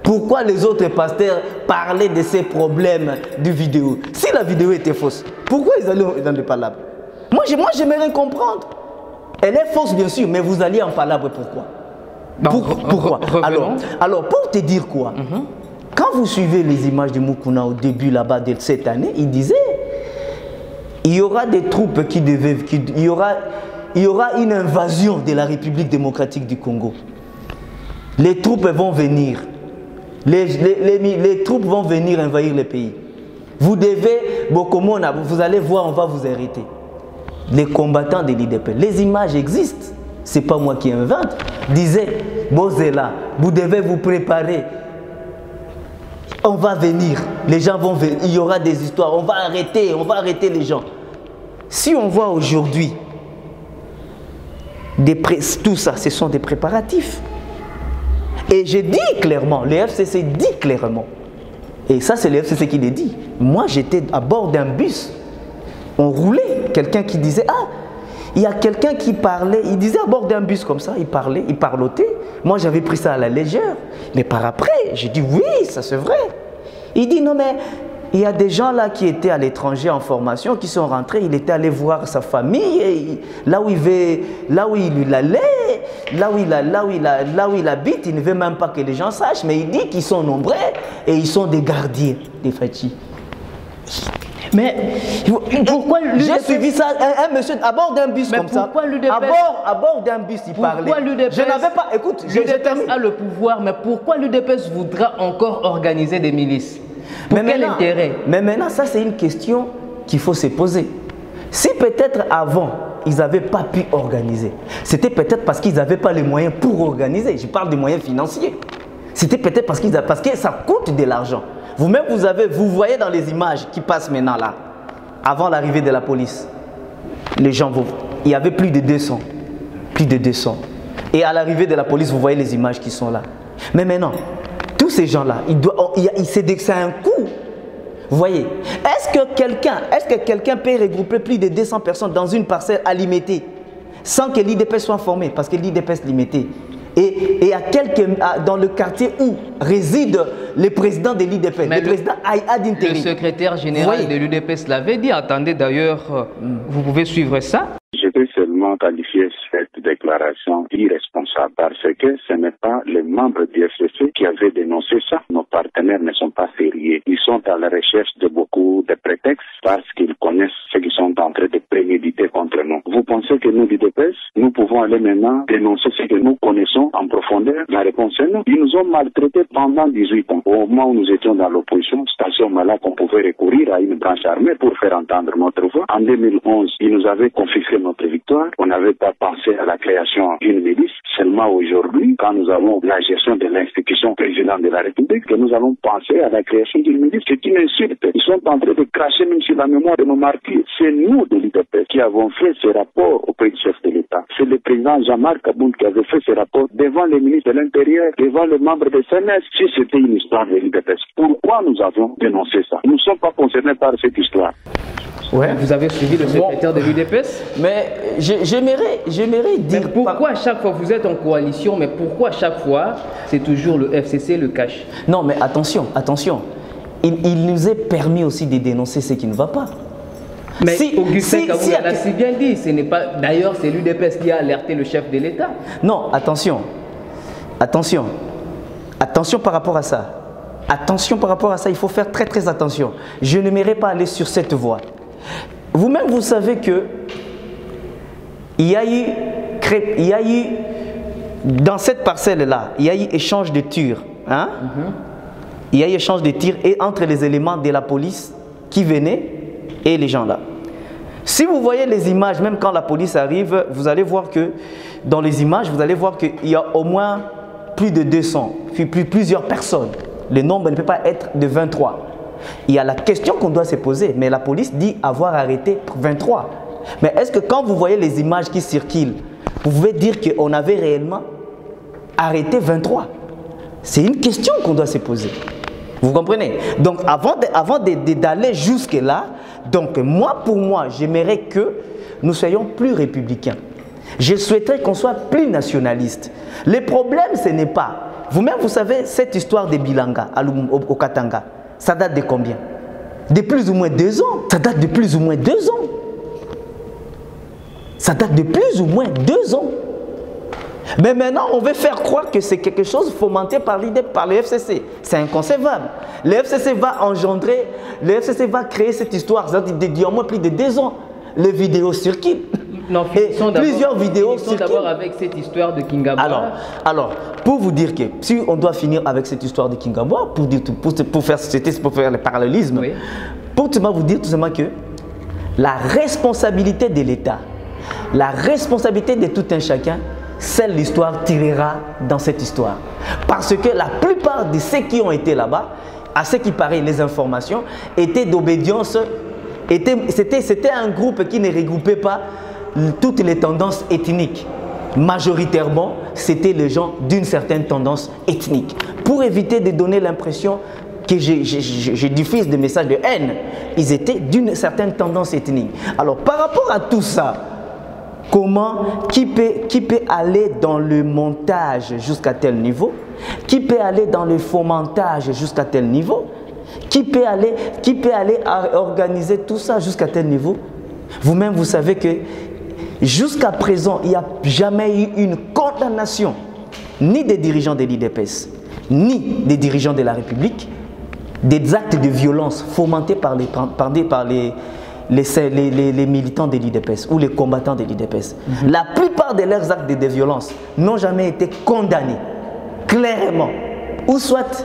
Pourquoi les autres pasteurs parlaient de ces problèmes de vidéo? Si la vidéo était fausse, pourquoi ils allaient dans le palabre? Moi, j'aimerais comprendre. Elle est fausse, bien sûr, mais vous alliez en palabre, pourquoi? Donc, pour, pourquoi alors, alors, pour te dire quoi, mm-hmm. Quand vous suivez les images de Mukuna au début là-bas de cette année, il disait il y aura des troupes qui devaient... Qui, il, y aura, il y aura une invasion de la République démocratique du Congo. Les troupes vont venir. Les, les, les, les troupes vont venir envahir le pays. Vous devez... Bokomona, vous allez voir, on va vous arrêter. Les combattants de l'I D P. Les images existent. Ce n'est pas moi qui invente. Disait, Bozela, vous devez vous préparer. On va venir. Les gens vont venir. Il y aura des histoires. On va arrêter. On va arrêter les gens. Si on voit aujourd'hui, tout ça, ce sont des préparatifs. Et je dis clairement, le F C C dit clairement. Et ça, c'est le F C C qui le dit. Moi, j'étais à bord d'un bus. On roulait. Quelqu'un qui disait, ah, il y a quelqu'un qui parlait, il disait à bord d'un bus comme ça, il parlait, il parlotait. Moi, j'avais pris ça à la légère. Mais par après, j'ai dit, oui, ça c'est vrai. Il dit, non mais, il y a des gens là qui étaient à l'étranger en formation, qui sont rentrés, il était allé voir sa famille, et là où il veut, là où il allait, là où il, a, là, où il a, là où il habite, il ne veut même pas que les gens sachent, mais il dit qu'ils sont nombreux et ils sont des gardiens des Fachi. Mais pourquoi j'ai suivi ça, un, un monsieur à bord d'un bus mais comme ça, à bord, à bord d'un bus il parlait. Je n'avais pas, écoute, l'U D P S a le pouvoir, mais pourquoi l'U D P S voudra encore organiser des milices? Pour mais quel intérêt? Mais maintenant, ça c'est une question qu'il faut se poser. Si peut-être avant, ils n'avaient pas pu organiser, c'était peut-être parce qu'ils n'avaient pas les moyens pour organiser. Je parle des moyens financiers. C'était peut-être parce, qu'ils parce que ça coûte de l'argent. Vous-même, vous, avez, vous voyez dans les images qui passent maintenant là, avant l'arrivée de la police, les gens, vous, il y avait plus de deux cents. Plus de deux cents. Et à l'arrivée de la police, vous voyez les images qui sont là. Mais maintenant, tous ces gens-là, c'est un coût. Vous voyez, est-ce que quelqu'un est-ce que quelqu'un peut regrouper plus de deux cents personnes dans une parcelle à limiter sans que l'I D P S soit formé? Parce que l'I D P S limité. Et, et à quelques, à, dans le quartier où réside le président de l'I D P S, le, le président Aïad Interi. Le secrétaire général de l'U D P S l'avait dit. Attendez d'ailleurs, mm. vous pouvez suivre ça. Je peux seulement qualifier cette déclaration irresponsable parce que ce n'est pas les membres du F C C qui avaient dénoncé ça. Nos partenaires ne sont pas sérieux. Ils sont à la recherche de beaucoup de prétextes parce qu'ils connaissent ce qu'ils sont en train de préméditer contre nous. Vous pensez que nous, l'U D P S, nous pouvons aller maintenant dénoncer ce que nous connaissons en profondeur? La réponse est non. Ils nous ont maltraités pendant dix-huit ans. Au moment où nous étions dans l'opposition, c'est à ce moment-là qu'on pouvait recourir à une branche armée pour faire entendre notre voix. En deux mille onze, ils nous avaient confisqué notre victoire. On n'avait pas pensé à la création d'une milice. Seulement aujourd'hui, quand nous avons la gestion de l'institution présidente de la République, que nous allons penser à la création d'une milice. C'est une insulte. Ils sont en train de cracher même sur la mémoire de nos martyrs. C'est nous de l'U D P S qui avons fait ce rapport auprès du chef de l'État. C'est le président Jean-Marc Kaboul qui avait fait ce rapport devant les ministres de l'Intérieur, devant les membres de C N S. Si c'était une histoire de l'U D P S, pourquoi nous avons dénoncé ça? Nous ne sommes pas concernés par cette histoire. Ouais. Vous avez suivi le secrétaire bon. de l'U D P S? Mais j'aimerais dire... Mais pourquoi à chaque fois vous êtes en coalition, mais pourquoi à chaque fois c'est toujours le F C C le cache? Non mais attention, attention. Il, il nous est permis aussi de dénoncer ce qui ne va pas. Mais si, Augustin si, Kaboul si, l'a si bien dit, ce n'est pas... D'ailleurs c'est l'U D P S qui a alerté le chef de l'État. Non, attention. Attention. Attention par rapport à ça. Attention par rapport à ça, il faut faire très très attention. Je n'aimerais pas aller sur cette voie. Vous-même, vous savez que il y a eu, il y a eu dans cette parcelle-là, il y a eu échange de tirs. Hein? Mm-hmm. Il y a eu échange de tirs et entre les éléments de la police qui venaient et les gens là. Si vous voyez les images, même quand la police arrive, vous allez voir que dans les images, vous allez voir qu'il y a au moins plus de deux cents, puis plus, plusieurs personnes. Le nombre ne peut pas être de vingt-trois. Il y a la question qu'on doit se poser, mais la police dit avoir arrêté vingt-trois. Mais est-ce que quand vous voyez les images qui circulent, vous pouvez dire qu'on avait réellement arrêté vingt-trois? C'est une question qu'on doit se poser. Vous comprenez? Donc avant de, avant de, de, d'aller jusque-là, donc moi pour moi, j'aimerais que nous soyons plus républicains. Je souhaiterais qu'on soit plus nationaliste. Le problème, ce n'est pas vous-même, vous savez, cette histoire de Bilanga au, au Katanga, ça date de combien? De plus ou moins deux ans. Ça date de plus ou moins deux ans. Ça date de plus ou moins deux ans. Mais maintenant, on veut faire croire que c'est quelque chose fomenté par l'I D E P, par le F C C. C'est inconcevable. Le F C C va engendrer, le F C C va créer cette histoire. Ça dit au moins plus de deux ans. Les vidéos circulent. Non, et plusieurs vidéos circulent. d'abord avec cette histoire de Kingabwa. Alors, alors, pour vous dire que si on doit finir avec cette histoire de Kingabwa, pour, dire, pour, pour, faire, pour faire le parallélisme, oui. Pour tout vous dire tout simplement que la responsabilité de l'État, la responsabilité de tout un chacun, seule l'histoire tirera dans cette histoire. Parce que la plupart de ceux qui ont été là-bas, à ce qui paraît, les informations, étaient d'obédience, c'était un groupe qui ne regroupait pas toutes les tendances ethniques. Majoritairement, c'était les gens d'une certaine tendance ethnique. Pour éviter de donner l'impression que je diffuse des messages de haine, ils étaient d'une certaine tendance ethnique. Alors, par rapport à tout ça, comment, qui peut, qui peut aller dans le montage jusqu'à tel niveau? Qui peut aller dans le fomentage jusqu'à tel niveau? Qui peut aller, qui peut aller organiser tout ça jusqu'à tel niveau? Vous-même, vous savez que jusqu'à présent, il n'y a jamais eu une condamnation, ni des dirigeants de l'I D P S, ni des dirigeants de la République, des actes de violence fomentés par les, par les, par les, les, les, les, les militants de l'I D P S ou les combattants de l'I D P S. Mm-hmm. La plupart de leurs actes de, de violence n'ont jamais été condamnés, clairement. Ou soit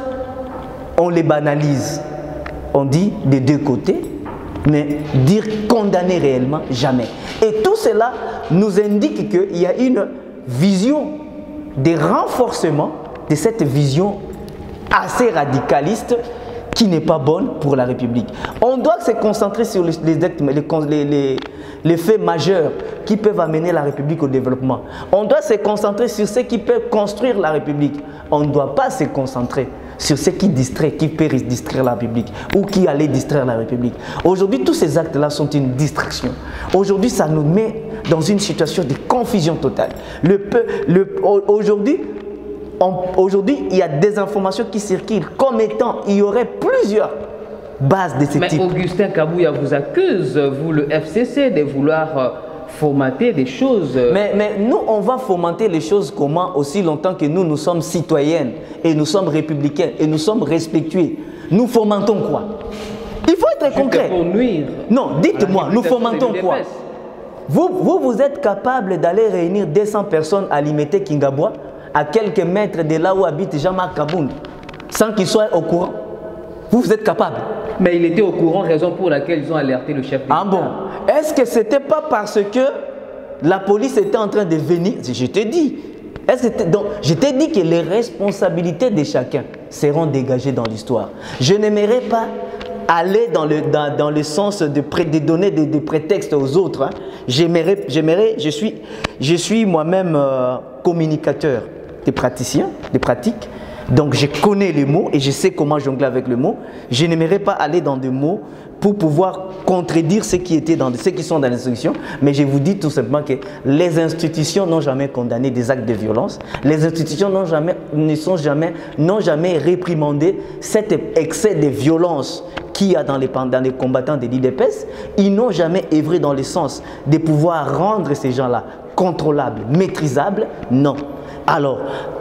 on les banalise, on dit des deux côtés, mais dire condamner réellement, jamais. Et tout cela nous indique qu'il y a une vision de renforcement de cette vision assez radicaliste qui n'est pas bonne pour la République. On doit se concentrer sur les, les, les, les faits majeurs qui peuvent amener la République au développement. On doit se concentrer sur ce qui peut construire la République. On ne doit pas se concentrer sur ce qui distrait, qui peut distraire la République ou qui allait distraire la République. Aujourd'hui, tous ces actes-là sont une distraction. Aujourd'hui, ça nous met dans une situation de confusion totale. Le peu, le, aujourd'hui, Aujourd'hui, il y a des informations qui circulent comme étant, il y aurait plusieurs bases de ce Mais type. Mais Augustin Kabouya vous accuse, vous le F C C, de vouloir fomenter des choses. Mais, mais nous, on va fomenter les choses comment aussi longtemps que nous, nous sommes citoyennes et nous sommes républicains et nous sommes respectueux. Nous fomentons quoi? Il faut être concret. Pour nuire. Non, dites-moi, nous fomentons quoi? Vous, vous, vous êtes capable d'aller réunir deux cents personnes à Limité Kingabwa à quelques mètres de là où habite Jean-Marc Kaboun, sans qu'il soit au courant? Vous, vous êtes capable? Mais il était au courant, raison pour laquelle ils ont alerté le chef d'État. Ah bon? Est-ce que ce n'était pas parce que la police était en train de venir? Je t'ai dit. Donc, je t'ai dit que les responsabilités de chacun seront dégagées dans l'histoire. Je n'aimerais pas aller dans le, dans, dans le sens de, pré, de donner des, des prétextes aux autres. Hein. J'aimerais, j'aimerais, je suis, je suis moi-même euh, communicateur des praticiens, des pratiques. Donc je connais les mots et je sais comment jongler avec le mot. Je n'aimerais pas aller dans des mots pour pouvoir contredire ceux qui, étaient dans, ceux qui sont dans l'instruction. Mais je vous dis tout simplement que les institutions n'ont jamais condamné des actes de violence. Les institutions n'ont jamais, ne sont jamais, n'ont jamais réprimandé cet excès de violence qu'il y a dans les, dans les combattants de l'I D P S. Ils n'ont jamais œuvré dans le sens de pouvoir rendre ces gens-là contrôlables, maîtrisables. Non. Alors,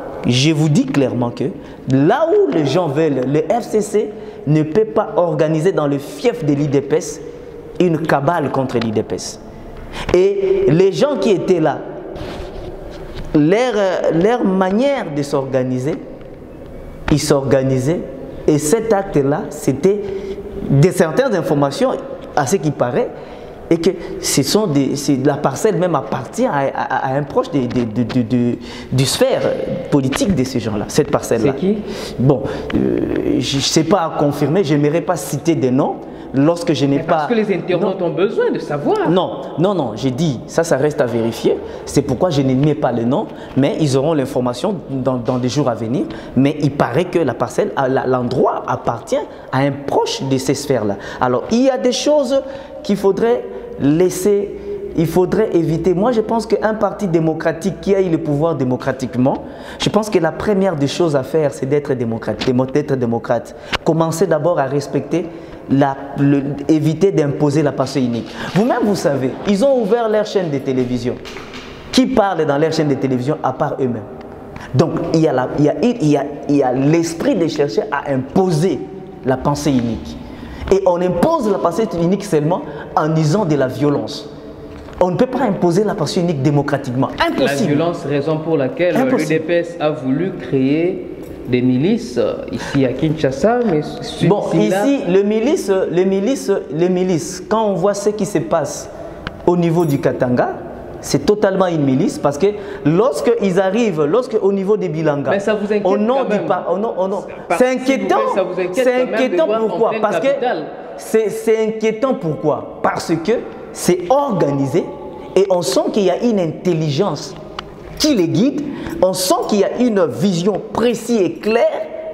je vous dis clairement que là où les gens veulent, le F C C ne peut pas organiser dans le fief de l'I D P S une cabale contre l'I D P S. Et les gens qui étaient là, leur, leur manière de s'organiser, ils s'organisaient et cet acte-là, c'était de certaines informations, à ce qui paraît, et que ce sont des, la parcelle même appartient à, à, à un proche de, de, de, de, de, du sphère politique de ces gens-là, cette parcelle-là. C'est qui? Bon, euh, je ne sais pas à confirmer, je n'aimerais pas citer des noms lorsque je n'ai pas... Parce que les internautes non. ont besoin de savoir. Non, non, non, j'ai dit, ça, ça reste à vérifier. C'est pourquoi je n'aimais pas le nom, mais ils auront l'information dans, dans des jours à venir. Mais il paraît que la parcelle, l'endroit appartient à un proche de ces sphères-là. Alors, il y a des choses qu'il faudrait laisser il faudrait éviter. Moi, je pense qu'un parti démocratique qui a eu le pouvoir démocratiquement, je pense que la première des choses à faire, c'est d'être démocrate, d'être démocrate. Commencer d'abord à respecter, la, le, éviter d'imposer la pensée unique. Vous-même, vous savez, ils ont ouvert leur chaîne de télévision. Qui parle dans leur chaîne de télévision à part eux-mêmes? Donc, il y a, la, il y a, il y a, il y a l'esprit de chercher à imposer la pensée unique. Et on impose la pensée unique seulement en usant de la violence. On ne peut pas imposer la pensée unique démocratiquement. Impossible. La violence, raison pour laquelle l'U D P S a voulu créer des milices ici à Kinshasa. Mais bon, ici, le milice, les milices, les milices, quand on voit ce qui se passe au niveau du Katanga, c'est totalement une milice parce que lorsqu'ils arrivent, lorsque au niveau des Bilanga, ça vous inquiète au nom du par... oh non, oh non. C'est inquiétant. C'est inquiétant pourquoi? Parce que c'est inquiétant pourquoi? Parce que c'est organisé et on sent qu'il y a une intelligence qui les guide, on sent qu'il y a une vision précise et claire.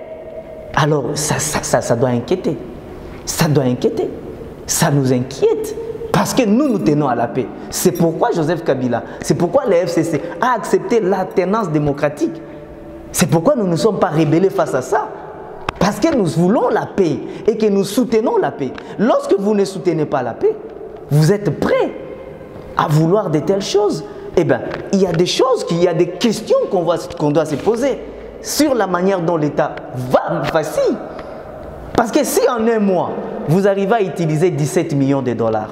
Alors ça, ça, ça, ça doit inquiéter. Ça doit inquiéter. Ça nous inquiète. Parce que nous, nous tenons à la paix. C'est pourquoi Joseph Kabila, c'est pourquoi le F C C a accepté l'alternance démocratique. C'est pourquoi nous ne sommes pas rebellés face à ça. Parce que nous voulons la paix et que nous soutenons la paix. Lorsque vous ne soutenez pas la paix, vous êtes prêts à vouloir de telles choses. Eh bien, il y a des choses, il y a des questions qu'on qu'on doit se poser sur la manière dont l'État va facile. Parce que si en un mois, vous arrivez à utiliser dix-sept millions de dollars,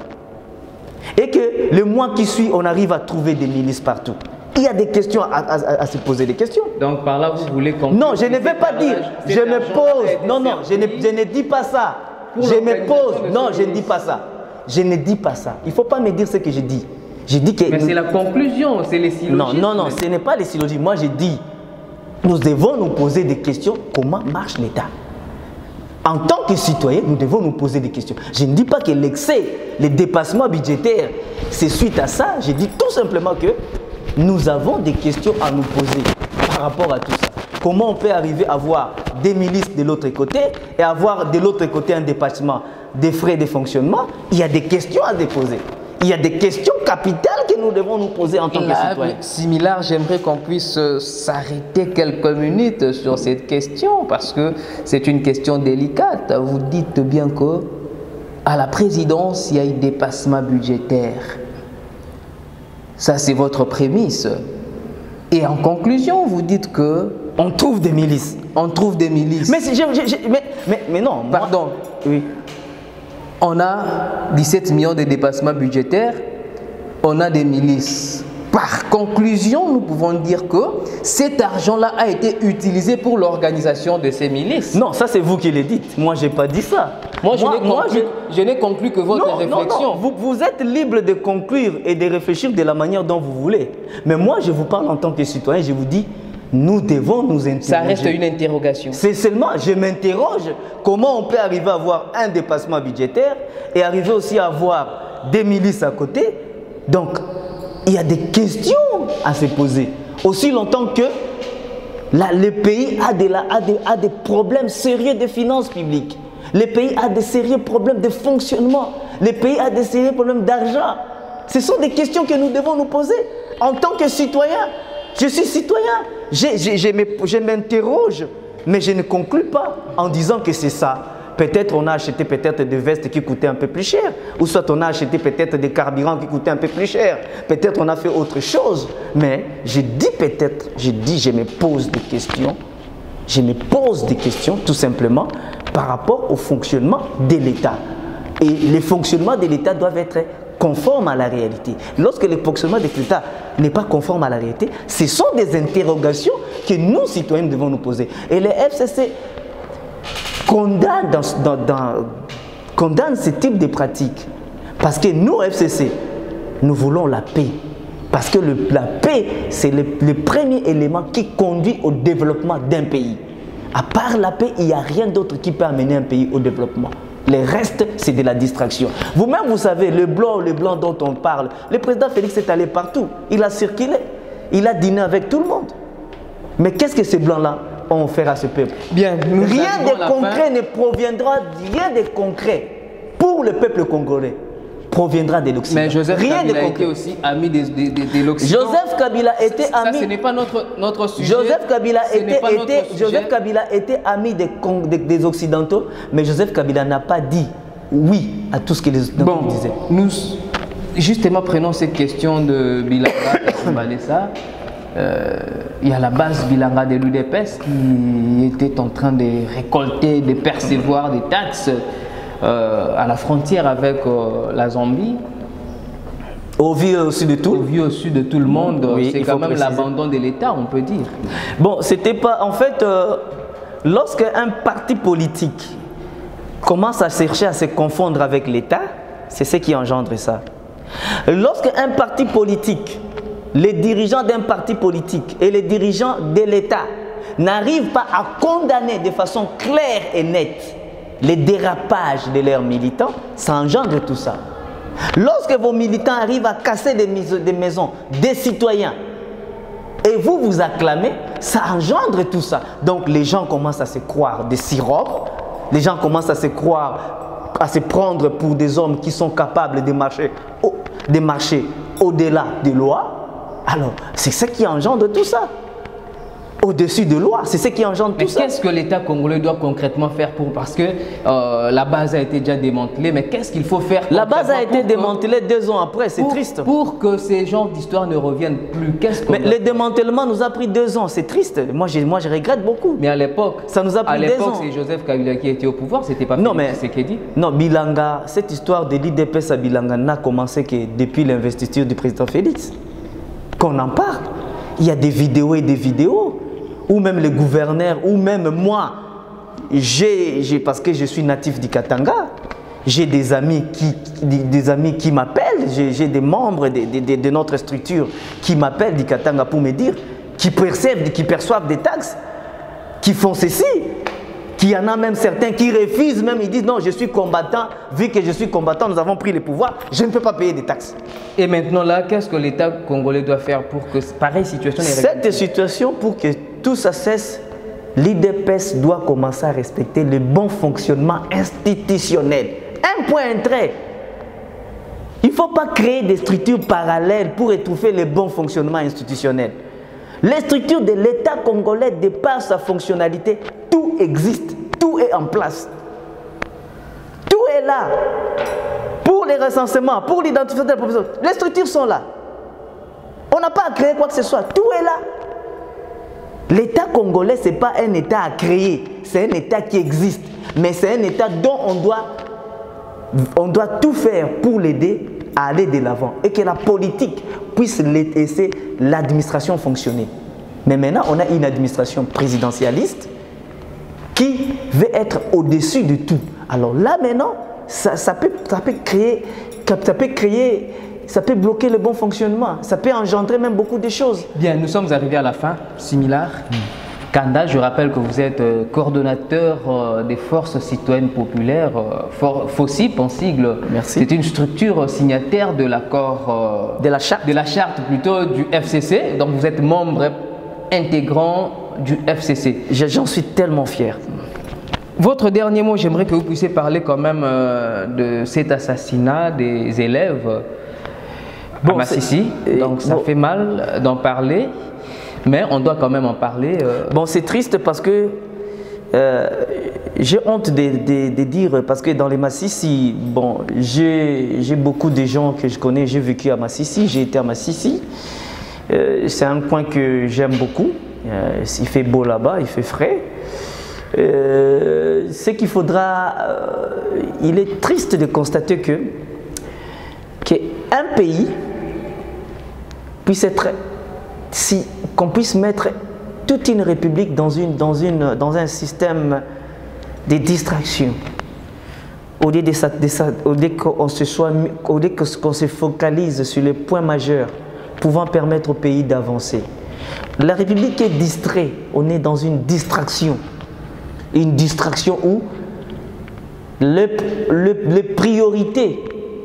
et que le mois qui suit, on arrive à trouver des milices partout. Il y a des questions à, à, à, à se poser des questions. Donc par là, vous voulez qu'on... Non, je ne vais pas dire, je me pose, non, non, je ne, je ne dis pas ça. Je me pose, non, je ne dis pas ça. Je ne dis pas ça. Il ne faut pas me dire ce que je dis. Je dis que... Mais c'est la conclusion, c'est les syllogismes. Non, non, non, ce n'est pas les syllogismes. Moi, je dis, nous devons nous poser des questions. Comment marche l'État? En tant que citoyens, nous devons nous poser des questions. Je ne dis pas que l'excès, les dépassements budgétaires, c'est suite à ça. Je dis tout simplement que nous avons des questions à nous poser par rapport à tout ça. Comment on peut arriver à avoir des milices de l'autre côté et avoir de l'autre côté un dépassement des frais de fonctionnement? Il y a des questions à déposer. Il y a des questions capitales que nous devons nous poser en tant que citoyens. Similar, j'aimerais qu'on puisse s'arrêter quelques minutes sur cette question parce que c'est une question délicate. Vous dites bien que à la présidence, il y a eu dépassement budgétaire. Ça, c'est votre prémisse. Et en conclusion, vous dites que on trouve des milices. On trouve des milices. Mais, je, je, je, mais, mais, mais non. Pardon. Moi, oui. On a dix-sept millions de dépassements budgétaires, on a des milices. Par conclusion, nous pouvons dire que cet argent-là a été utilisé pour l'organisation de ces milices. Non, ça c'est vous qui le dites. Moi, je n'ai pas dit ça. Moi, je n'ai conclu, conclu que votre non, réflexion... Non, non. Vous, vous êtes libre de conclure et de réfléchir de la manière dont vous voulez. Mais moi, je vous parle en tant que citoyen, je vous dis... Nous devons nous interroger. Ça reste une interrogation. C'est seulement, je m'interroge, comment on peut arriver à avoir un dépassement budgétaire et arriver aussi à avoir des milices à côté. Donc, il y a des questions à se poser. Aussi longtemps que là, le pays a des, a, des, a des problèmes sérieux de finances publiques. Le pays a des sérieux problèmes de fonctionnement. Le pays a des sérieux problèmes d'argent. Ce sont des questions que nous devons nous poser en tant que citoyens. Je suis citoyen, je, je, je, je m'interroge, mais je ne conclus pas en disant que c'est ça. Peut-être on a acheté peut-être des vestes qui coûtaient un peu plus cher, ou soit on a acheté peut-être des carburants qui coûtaient un peu plus cher. Peut-être on a fait autre chose, mais je dis peut-être, je dis, je me pose des questions, je me pose des questions tout simplement par rapport au fonctionnement de l'État. Et les fonctionnements de l'État doivent être conforme à la réalité. Lorsque le fonctionnement de l'État n'est pas conforme à la réalité, ce sont des interrogations que nous, citoyens, devons nous poser. Et le F C C condamne, dans, dans, dans, condamne ce type de pratiques. Parce que nous, F C C, nous voulons la paix. Parce que le, la paix, c'est le, le premier élément qui conduit au développement d'un pays. À part la paix, il n'y a rien d'autre qui peut amener un pays au développement. Le reste, c'est de la distraction. Vous-même, vous savez, le blanc, le blanc dont on parle, le président Félix est allé partout. Il a circulé. Il a dîné avec tout le monde. Mais qu'est-ce que ces blancs-là ont offert à ce peuple? Bien, rien de concret ne proviendra, rien de concret pour le peuple congolais. proviendra de l'Occident. Mais Joseph Rien Kabila de était aussi ami de, de, de, de l'Occident. Joseph Kabila était ça, ami. Ça, ce n'est pas notre, notre sujet. Joseph Kabila, ce était, pas était, Joseph Kabila était ami des, des, des Occidentaux, mais Joseph Kabila n'a pas dit oui à tout ce que les Occidentaux bon, disaient. Nous, justement, prenons cette question de Bilanga ça. Euh, il y a la base Bilanga de l'U D P S qui était en train de récolter, de percevoir des taxes euh, à la frontière avec euh, la Zambie. Au vu aussi de tout. Au vu aussi de tout le monde, oui, c'est quand même l'abandon de l'État, on peut dire. Bon, c'était pas... En fait, euh, lorsque un parti politique commence à chercher à se confondre avec l'État, c'est ce qui engendre ça. Lorsque un parti politique, les dirigeants d'un parti politique et les dirigeants de l'État n'arrivent pas à condamner de façon claire et nette les dérapages de leurs militants, ça engendre tout ça. Lorsque vos militants arrivent à casser des, des maisons, des citoyens, et vous vous acclamez, ça engendre tout ça. Donc les gens commencent à se croire des sirops, les gens commencent à se croire, à se prendre pour des hommes qui sont capables de marcher, au, de marcher au-delà des lois. Alors, c'est ce qui engendre tout ça. Au-dessus de loi, c'est ce qui engendre mais tout ça. Mais qu'est-ce que l'État congolais doit concrètement faire pour... Parce que euh, la base a été déjà démantelée, mais qu'est-ce qu'il faut faire? La base a été démantelée que, deux ans après, c'est triste. Pour que ces genres d'histoires ne reviennent plus, qu'est-ce qu'on... Mais le démantèlement nous a pris deux ans, c'est triste. Moi je, moi, je regrette beaucoup. Mais à l'époque, ça nous a pris deux ans. À l'époque, c'est Joseph Kabila qui était au pouvoir, c'était pas non, mais Tshisekedi. Non, Bilanga, cette histoire de l'U D P S à Bilanga n'a commencé que depuis l'investiture du président Félix. Qu'on en parle. Il y a des vidéos et des vidéos. Ou même les gouverneurs, ou même moi, j'ai, parce que je suis natif du Katanga, j'ai des amis qui, des amis qui m'appellent, j'ai des membres de, de, de, de notre structure qui m'appellent du Katanga pour me dire, qui perçoivent, qui perçoivent des taxes, qui font ceci, qu'il y en a même certains qui refusent même, ils disent non, je suis combattant, vu que je suis combattant, nous avons pris le pouvoir, je ne peux pas payer des taxes. Et maintenant là, qu'est-ce que l'État congolais doit faire pour que pareille situation ne Cette situation, pour que tout ça cesse, l'U D P S doit commencer à respecter le bon fonctionnement institutionnel. Un point, un trait. Il ne faut pas créer des structures parallèles pour étouffer le bon fonctionnement institutionnel. Les structures de l'État congolais dépassent sa fonctionnalité. Tout existe, tout est en place. Tout est là. Pour les recensements, pour l'identification de la population, les structures sont là. On n'a pas à créer quoi que ce soit, tout est là. L'État congolais, ce n'est pas un État à créer, c'est un État qui existe. Mais c'est un État dont on doit, on doit tout faire pour l'aider à aller de l'avant. Et que la politique puisse laisser l'administration fonctionner. Mais maintenant, on a une administration présidentialiste qui veut être au-dessus de tout. Alors là, maintenant, ça, ça, peut, ça peut créer... Ça peut créer Ça peut bloquer le bon fonctionnement. Ça peut engendrer même beaucoup de choses. Bien, nous sommes arrivés à la fin. Similar. Mm. Kanda, je rappelle que vous êtes euh, coordonnateur euh, des forces citoyennes populaires, euh, FOCIP en sigle. Merci. C'est une structure signataire de l'accord... Euh, de la charte. De la charte plutôt du F C C. Donc vous êtes membre intégrant du F C C. J'en suis tellement fier. Votre dernier mot, j'aimerais que vous puissiez parler quand même euh, de cet assassinat des élèves bon, à Massissi. Donc ça bon. fait mal d'en parler, mais on doit quand même en parler. Euh... Bon, c'est triste parce que euh, j'ai honte de, de, de dire, parce que dans les Massissi, bon, j'ai beaucoup de gens que je connais, j'ai vécu à Massissi, j'ai été à Massissi. Euh, c'est un coin que j'aime beaucoup. Euh, il fait beau là-bas, il fait frais. Euh, ce qu'il faudra, euh, il est triste de constater que qu'un pays puisse être, si qu'on puisse mettre toute une république dans une dans une dans un système de distraction, au lieu de ça, de ça, au lieu qu'on se soit, au lieu qu'on se focalise sur les points majeurs pouvant permettre au pays d'avancer. La République est distraite, on est dans une distraction. Une distraction où le, le, les priorités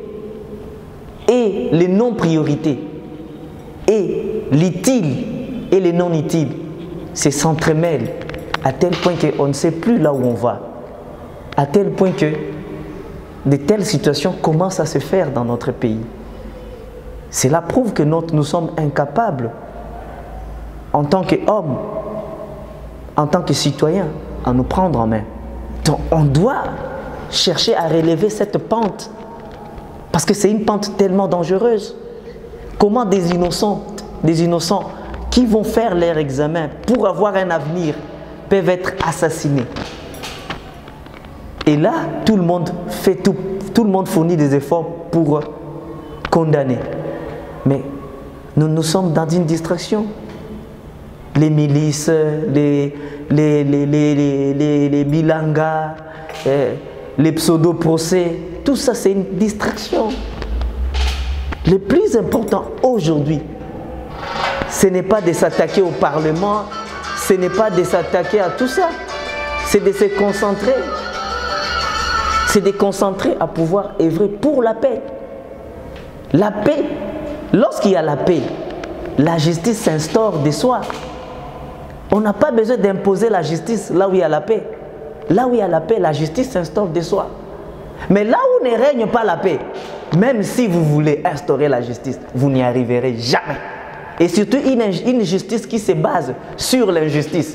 et les non-priorités et l'utile et les non-utiles se s'entremêlent à tel point qu'on ne sait plus là où on va. À tel point que de telles situations commencent à se faire dans notre pays. Cela prouve que notre, nous sommes incapables, en tant qu'hommes, en tant que citoyens, à nous prendre en main. Donc on doit chercher à relever cette pente, parce que c'est une pente tellement dangereuse. Comment des innocents, des innocents qui vont faire leur examen pour avoir un avenir peuvent être assassinés? Et là, tout le monde fait tout, tout le monde fournit des efforts pour condamner. Mais nous, nous sommes dans une distraction. Les milices, les, les, les, les, les, les, les bilangas, eh, les pseudo-procès, tout ça c'est une distraction. Le plus important aujourd'hui, ce n'est pas de s'attaquer au Parlement, ce n'est pas de s'attaquer à tout ça, c'est de se concentrer, c'est de concentrer à pouvoir œuvrer pour la paix. La paix, lorsqu'il y a la paix, la justice s'instaure de soi. On n'a pas besoin d'imposer la justice là où il y a la paix. Là où il y a la paix, la justice s'instaure de soi. Mais là où ne règne pas la paix, même si vous voulez instaurer la justice, vous n'y arriverez jamais. Et surtout une, une justice qui se base sur l'injustice.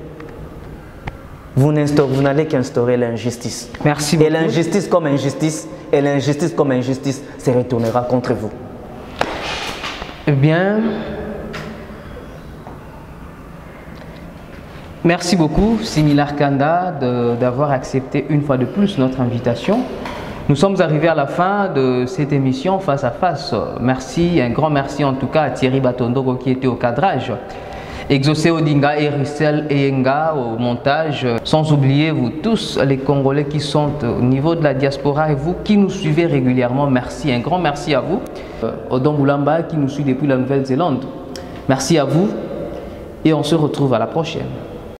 Vous n'allez qu'instaurer l'injustice. Merci beaucoup. Et l'injustice comme injustice, et l'injustice comme injustice se retournera contre vous. Eh bien, merci beaucoup Similar Kanda d'avoir accepté une fois de plus notre invitation. Nous sommes arrivés à la fin de cette émission face à face. Merci, un grand merci en tout cas à Thierry Batondoro qui était au cadrage. Exaucé Odinga et Russell Eyenga au montage. Sans oublier vous tous les Congolais qui sont au niveau de la diaspora et vous qui nous suivez régulièrement. Merci, un grand merci à vous. Odon Boulamba qui nous suit depuis la Nouvelle-Zélande. Merci à vous et on se retrouve à la prochaine.